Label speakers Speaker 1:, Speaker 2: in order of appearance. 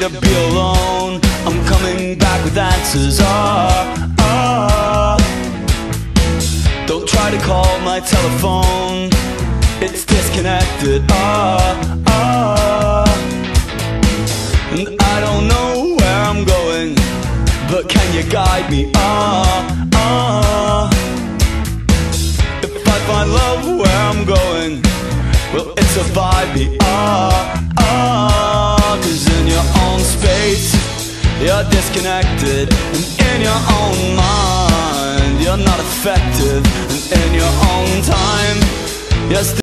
Speaker 1: to be alone. I'm coming back with answers. Don't try to call my telephone, it's disconnected. And I don't know where I'm going, but can you guide me? If I find love where I'm going, well, it's a vibe me. 'Cause in your own space, you're disconnected, and in your own mind, you're not effective, and in your own time, you're still